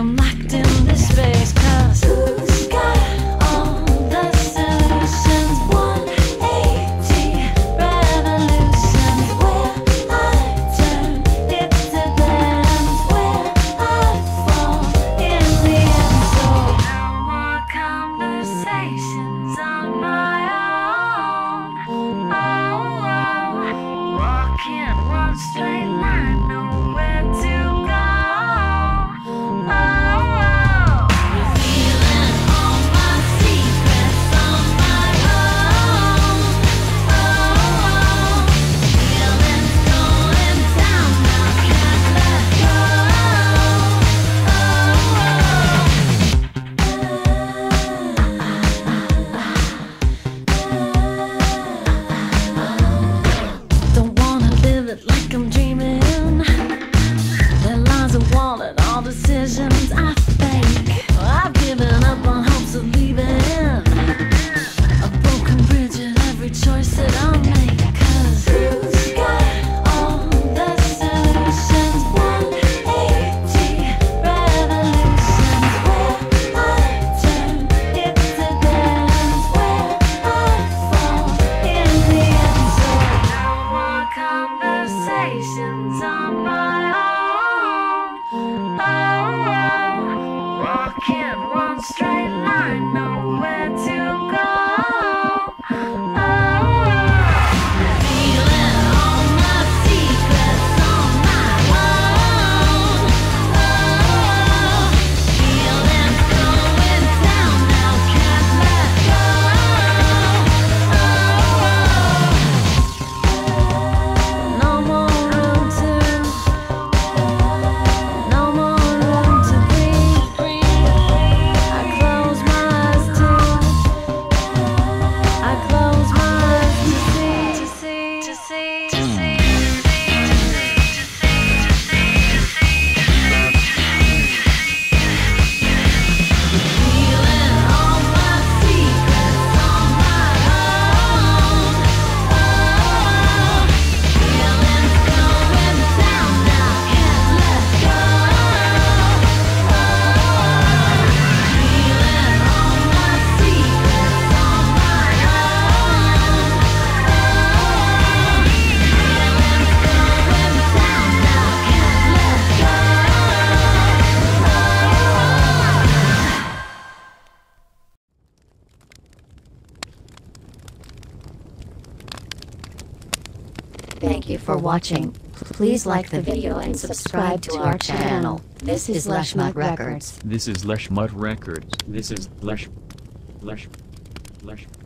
I'm locked in this space, 'cause who's got all the solutions? 180 revolutions. Where I turn, it's a dance. Where I fall in the end. So no more conversations on my own. Oh, walking one straight line, nowhere to go. Oh, revealing all my secrets on my own. Oh, feelings going down, now can't let go. Don't wanna live it like I'm dreaming. There lies a wall and all decisions I fake. I've given up on hopes of leaving. A broken bridge at every choice that I make. 'Cause who's got all the solutions? 180 revolutions. Where I turn, it's a dance. Where I fall in the end. So no more conversations on my own. Oh, walking one straight line, nowhere to go. Feeling all my secrets on my own. Feelings going down, now can't let go. No more room to breathe. I close my eyes to see. Feeling all my secrets on my own. Feelings going down, now can't let go. Feeling all my secrets on my own. Feelings going down, now can't let go. Thank you for watching. Please like the video and subscribe to our channel. This is Leshmut Records. This is Leshmut Records. This is Lesh.